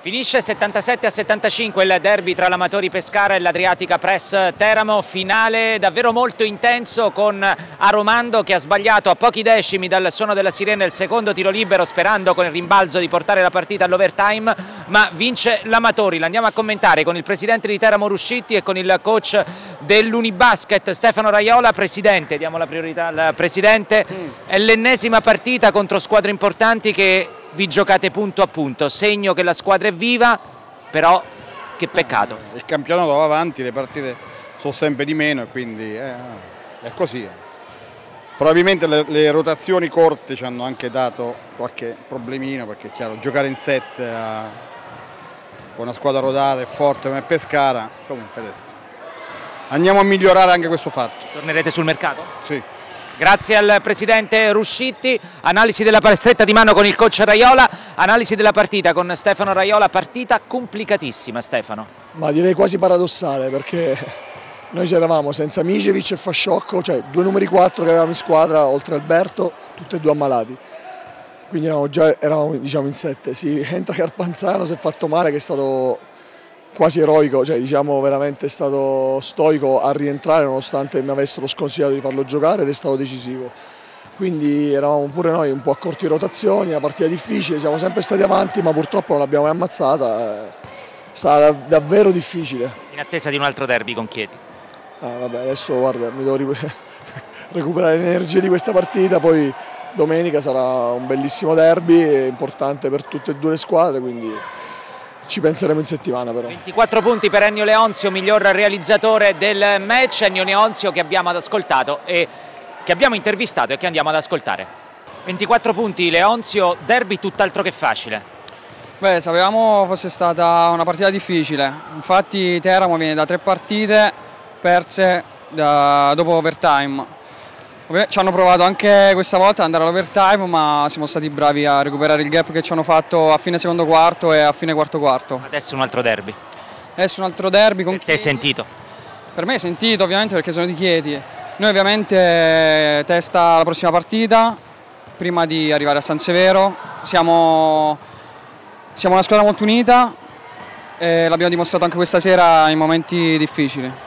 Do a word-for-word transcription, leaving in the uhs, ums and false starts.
Finisce settantasette a settantacinque il derby tra l'Amatori Pescara e l'Adriatica Press Teramo, finale davvero molto intenso con Aromando che ha sbagliato a pochi decimi dal suono della sirena il secondo tiro libero sperando con il rimbalzo di portare la partita all'overtime, ma vince l'Amatori. L'andiamo a commentare con il presidente di Teramo Ruscitti e con il coach dell'Unibasket Stefano Raiola. Presidente, diamo la priorità al presidente, è l'ennesima partita contro squadre importanti che vi giocate punto a punto, segno che la squadra è viva, però che peccato. Il campionato va avanti, le partite sono sempre di meno e quindi eh, è così. Probabilmente le, le rotazioni corte ci hanno anche dato qualche problemino, perché è chiaro, giocare in set a, con una squadra rodata e forte come Pescara, comunque adesso andiamo a migliorare anche questo fatto. Tornerete sul mercato? Sì. Grazie al presidente Ruscitti, analisi della stretta di mano con il coach Raiola, analisi della partita con Stefano Raiola, partita complicatissima Stefano. Ma direi quasi paradossale, perché noi c'eravamo senza Micevic e Fasciocco, cioè due numeri quattro che avevamo in squadra, oltre Alberto, tutti e due ammalati. Quindi eravamo già eravamo, diciamo, in sette, si entra Carpanzano, si è fatto male, che è stato quasi eroico, cioè diciamo veramente è stato stoico a rientrare nonostante mi avessero sconsigliato di farlo giocare ed è stato decisivo. Quindi eravamo pure noi un po' a corti rotazioni, una partita difficile, siamo sempre stati avanti ma purtroppo non l'abbiamo mai ammazzata, è stata davvero difficile. In attesa di un altro derby con Chieti. Ah, vabbè, adesso guarda, mi devo recuperare l'energia di questa partita, poi domenica sarà un bellissimo derby, è importante per tutte e due le squadre, quindi ci penseremo in settimana però. ventiquattro punti per Ennio Leonzio, miglior realizzatore del match. Ennio Leonzio che abbiamo ascoltato e che abbiamo intervistato e che andiamo ad ascoltare. ventiquattro punti Leonzio, derby tutt'altro che facile. Beh, sapevamo fosse stata una partita difficile, infatti Teramo viene da tre partite perse da, dopo overtime. Ci hanno provato anche questa volta ad andare all'overtime, ma siamo stati bravi a recuperare il gap che ci hanno fatto a fine secondo quarto e a fine quarto quarto. Adesso un altro derby. Adesso un altro derby. Con Per te è sentito? Per me è sentito ovviamente perché sono di Chieti. Noi ovviamente testa la prossima partita, prima di arrivare a San Severo. Siamo, siamo una squadra molto unita e l'abbiamo dimostrato anche questa sera in momenti difficili.